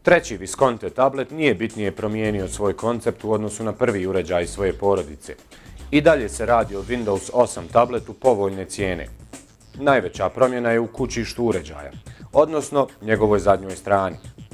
Treći Visconti tablet nije bitnije promijenio svoj koncept u odnosu na prvi uređaj svoje porodice. I dalje se radi o Windows 8 tabletu povoljne cijene. Najveća promjena je u kućištu uređaja, odnosno njegovoj zadnjoj strani.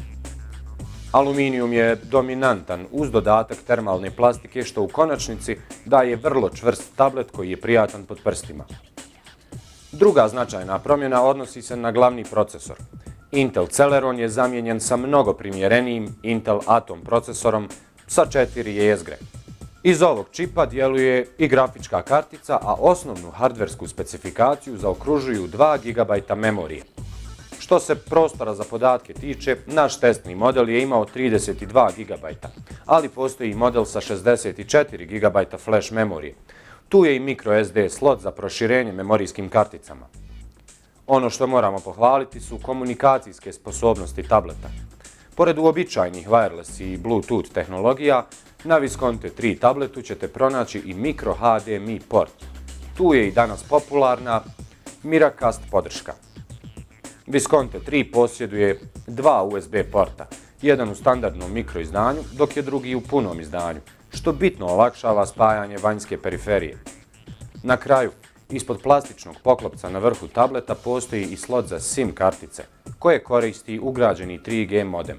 Aluminijum je dominantan uz dodatak termalne plastike što u konačnici daje vrlo čvrst tablet koji je prijatan pod prstima. Druga značajna promjena odnosi se na glavni procesor. Intel Celeron je zamijenjen sa mnogo primjerenijim Intel Atom procesorom sa 4 jezgre. Iz ovog čipa djeluje i grafička kartica, a osnovnu hardversku specifikaciju zaokružuju 2 GB memorije. Što se prostora za podatke tiče, naš testni model je imao 32 GB, ali postoji i model sa 64 GB flash memorije. Tu je i microSD slot za proširenje memorijskim karticama. Ono što moramo pohvaliti su komunikacijske sposobnosti tableta. Pored uobičajenih wireless i Bluetooth tehnologija, na Visconti 3 tabletu ćete pronaći i micro HDMI port. Tu je i danas popularna Miracast podrška. Visconti 3 posjeduje 2 USB porta, jedan u standardnom mikro izdanju, dok je drugi u punom izdanju, što bitno olakšava spajanje vanjske periferije. Na kraju, ispod plastičnog poklopca na vrhu tableta postoji i slot za SIM kartice, koje koristi ugrađeni 3G modem.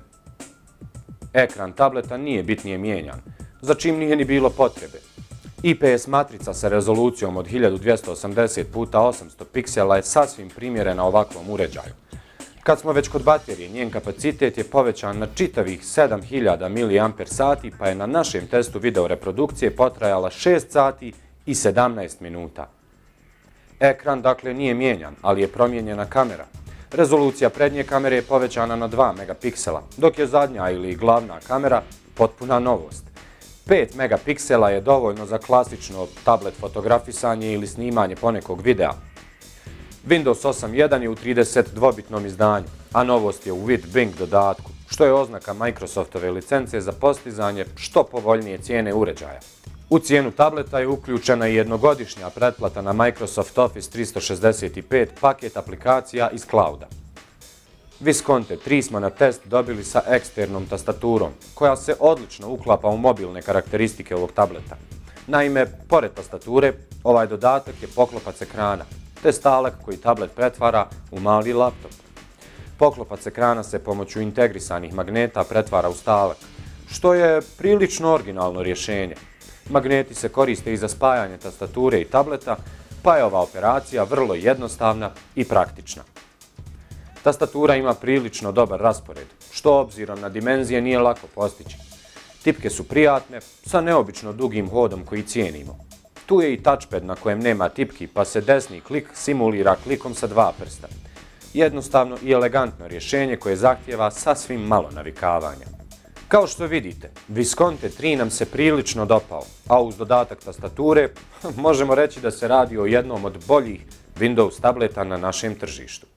Ekran tableta nije bitnije mijenjan, za čim nije ni bilo potrebe. IPS matrica sa rezolucijom od 1280 x 800 piksela je sasvim primjerena ovakvom uređaju. Kad smo već kod baterije, njen kapacitet je povećan na čitavih 7000 mAh, pa je na našem testu video reprodukcije potrajala 6 sati i 17 minuta. Ekran dakle nije mijenjan, ali je promijenjena kamera. Rezolucija prednje kamere je povećana na 2 megapiksela, dok je zadnja ili glavna kamera potpuna novost. 5 megapiksela je dovoljno za klasično tablet fotografisanje ili snimanje ponekog videa. Windows 8.1 je u 32-bitnom izdanju, a novost je u With Bing dodatku, što je oznaka Microsoftove licence za postizanje što povoljnije cijene uređaja. U cijenu tableta je uključena i jednogodišnja pretplata na Microsoft Office 365 paket aplikacija iz clouda. Visconti 3 smo na test dobili sa eksternom tastaturom, koja se odlično uklapa u mobilne karakteristike ovog tableta. Naime, pored tastature, ovaj dodatak je poklopac ekrana, te stalak koji tablet pretvara u mali laptop. Poklopac ekrana se pomoću integrisanih magneta pretvara u stalak, što je prilično originalno rješenje. Magneti se koriste i za spajanje tastature i tableta, pa je ova operacija vrlo jednostavna i praktična. Tastatura ima prilično dobar raspored, što obzirom na dimenzije nije lako postići. Tipke su prijatne, sa neobično dugim hodom koji cijenimo. Tu je i touchpad na kojem nema tipki, pa se desni klik simulira klikom sa 2 prsta. Jednostavno i elegantno rješenje koje zahtijeva sasvim malo navikavanja. Kao što vidite, Visconti 3 nam se prilično dopao, a uz dodatak tastature možemo reći da se radi o jednom od boljih Windows tableta na našem tržištu.